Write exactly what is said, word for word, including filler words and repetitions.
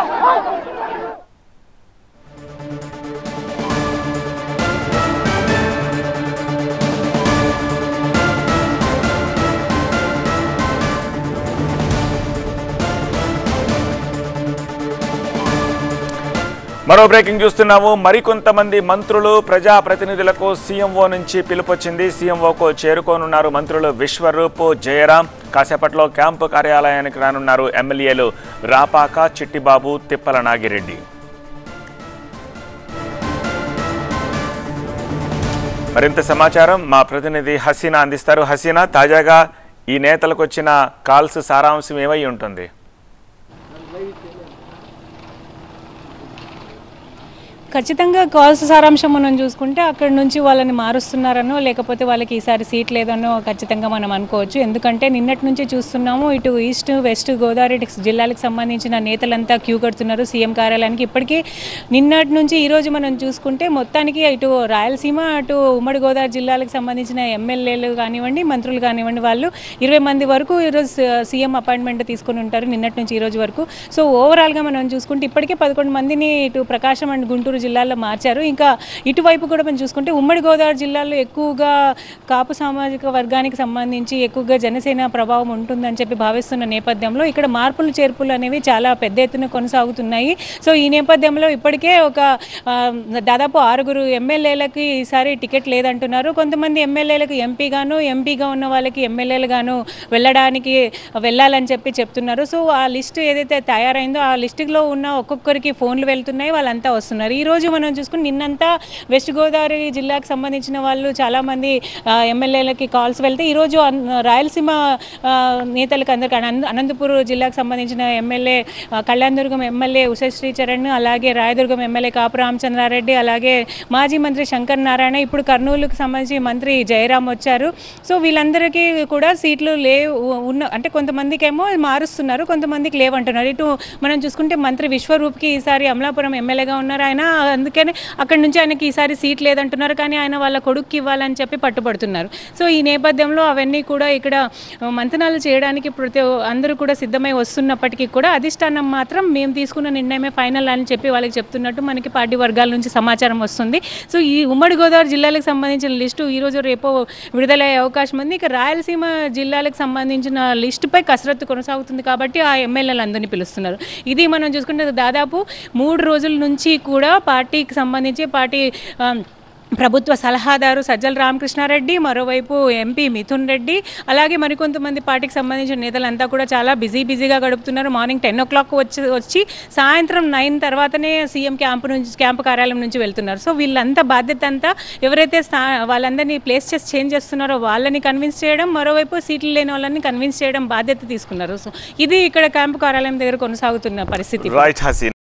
మరో బ్రేకింగ్ చూస్తున్నాము. మరికొంతమంది మంత్రులు ప్రజాప్రతినిధులకు సీఎంఓ నుంచి పిలుపొచ్చింది. సీఎంఓకు చేరుకోనున్నారు మంత్రులు విశ్వరూప్, జయరాం. కాసేపట్లో క్యాంపు కార్యాలయానికి రానున్నారు ఎమ్మెల్యేలు రాపాక, చిట్టిబాబు, తిప్పల నాగిరెడ్డి. మరింత సమాచారం మా ప్రతినిధి హసీనా అందిస్తారు. హసీనా, తాజాగా ఈ నేతలకు వచ్చిన కాల్స్ సారాంశం ఏమై ఉంటుంది? ఖచ్చితంగా కాల్స్ సారాంశం మనం చూసుకుంటే అక్కడ నుంచి వాళ్ళని మారుస్తున్నారనో లేకపోతే వాళ్ళకి ఈసారి సీట్ లేదనో ఖచ్చితంగా మనం అనుకోవచ్చు. ఎందుకంటే నిన్నటి నుంచి చూస్తున్నాము, ఇటు ఈస్ట్ వెస్ట్ గోదావరి జిల్లాలకు సంబంధించిన నేతలంతా క్యూ కడుతున్నారు సీఎం కార్యాలయానికి. ఇప్పటికీ నిన్నటి నుంచి ఈరోజు మనం చూసుకుంటే మొత్తానికి ఇటు రాయలసీమ అటు ఉమ్మడి గోదావరి జిల్లాలకు సంబంధించిన ఎమ్మెల్యేలు కానివ్వండి, మంత్రులు కానివ్వండి, వాళ్ళు ఇరవై మంది వరకు ఈరోజు సీఎం అపాయింట్మెంట్ తీసుకుని ఉంటారు నిన్నటి నుంచి ఈరోజు వరకు. సో ఓవరాల్గా మనం చూసుకుంటే ఇప్పటికే పదకొండు మందిని ఇటు ప్రకాశం అండ్ గుంటూరు జిల్లాలో మార్చారు. ఇంకా ఇటువైపు కూడా మనం చూసుకుంటే ఉమ్మడి గోదావరి జిల్లాలో ఎక్కువగా కాపు సామాజిక వర్గానికి సంబంధించి ఎక్కువగా జనసేన ప్రభావం ఉంటుందని చెప్పి భావిస్తున్న నేపథ్యంలో ఇక్కడ మార్పులు చేర్పులు అనేవి చాలా పెద్ద ఎత్తున కొనసాగుతున్నాయి. సో ఈ నేపథ్యంలో ఇప్పటికే ఒక దాదాపు ఆరుగురు ఎమ్మెల్యేలకి ఈసారి టికెట్ లేదంటున్నారు. కొంతమంది ఎమ్మెల్యేలకు ఎంపీగాను, ఎంపీగా ఉన్న వాళ్ళకి ఎమ్మెల్యేలుగాను వెళ్ళడానికి వెళ్ళాలని చెప్పి చెప్తున్నారు. సో ఆ లిస్టు ఏదైతే తయారైందో ఆ లిస్టులో ఉన్న ఒక్కొక్కరికి ఫోన్లు వెళ్తున్నాయి, వాళ్ళంతా వస్తున్నారు. ఈ రోజు మనం చూసుకుని నిన్నంతా వెస్ట్ గోదావరి జిల్లాకు సంబంధించిన వాళ్ళు చాలామంది ఎమ్మెల్యేలకి కాల్స్ వెళ్తే ఈరోజు రాయలసీమ నేతలకు అందరికీ అనంతపురం జిల్లాకు సంబంధించిన ఎమ్మెల్యే కళ్యాణదుర్గం ఎమ్మెల్యే ఉషశ్రీ చరణ్, అలాగే రాయదుర్గం ఎమ్మెల్యే కాపు రామచంద్రారెడ్డి, అలాగే మాజీ మంత్రి శంకర్ నారాయణ, ఇప్పుడు కర్నూలుకు సంబంధించి మంత్రి జయరాం వచ్చారు. సో వీళ్ళందరికీ కూడా సీట్లు లేవు ఉన్న అంటే కొంతమందికి ఏమో మారుస్తున్నారు, కొంతమందికి లేవంటున్నారు. ఇటు మనం చూసుకుంటే మంత్రి విశ్వరూప్కి ఈసారి అమలాపురం ఎమ్మెల్యేగా ఉన్నారు ఆయన, అందుకని అక్కడి నుంచి ఆయనకి ఈసారి సీట్ లేదంటున్నారు. కానీ ఆయన వాళ్ళ కొడుక్కి ఇవ్వాలని చెప్పి పట్టుబడుతున్నారు. సో ఈ నేపథ్యంలో అవన్నీ కూడా ఇక్కడ మంతనాలు చేయడానికి ప్రతి అందరూ కూడా సిద్ధమై వస్తున్నప్పటికీ కూడా అధిష్టానం మాత్రం మేము తీసుకున్న నిర్ణయమే ఫైనల్ అని చెప్పి వాళ్ళకి చెప్తున్నట్టు మనకి పార్టీ వర్గాల నుంచి సమాచారం వస్తుంది. సో ఈ ఉమ్మడి గోదావరి జిల్లాలకు సంబంధించిన లిస్టు ఈరోజు రేపు విడుదలయ్యే అవకాశం ఉంది. ఇక రాయలసీమ జిల్లాలకు సంబంధించిన లిస్టుపై కసరత్తు కొనసాగుతుంది కాబట్టి ఆ ఎమ్మెల్యేలు అందరినీ పిలుస్తున్నారు. ఇది మనం చూసుకుంటే దాదాపు మూడు రోజుల నుంచి కూడా పార్టీకి సంబంధించి పార్టీ ప్రభుత్వ సలహాదారు సజ్జల రామకృష్ణారెడ్డి, మరోవైపు ఎంపీ మిథున్ రెడ్డి, అలాగే మరికొంతమంది పార్టీకి సంబంధించిన నేతలంతా కూడా చాలా బిజీ బిజీగా గడుపుతున్నారు. మార్నింగ్ టెన్ ఓ క్లాక్ వచ్చి వచ్చి సాయంత్రం నైన్ తర్వాతనే సీఎం క్యాంపు నుంచి క్యాంపు కార్యాలయం నుంచి వెళ్తున్నారు. సో వీళ్ళంతా బాధ్యత అంతా ఎవరైతే వాళ్ళందరినీ ప్లేస్ చేసి చేంజ్ చేస్తున్నారో వాళ్ళని కన్విన్స్ చేయడం, మరోవైపు సీట్లు లేని వాళ్ళని కన్విన్స్ చేయడం బాధ్యత తీసుకున్నారు. సో ఇది ఇక్కడ క్యాంపు కార్యాలయం దగ్గర కొనసాగుతున్న పరిస్థితి.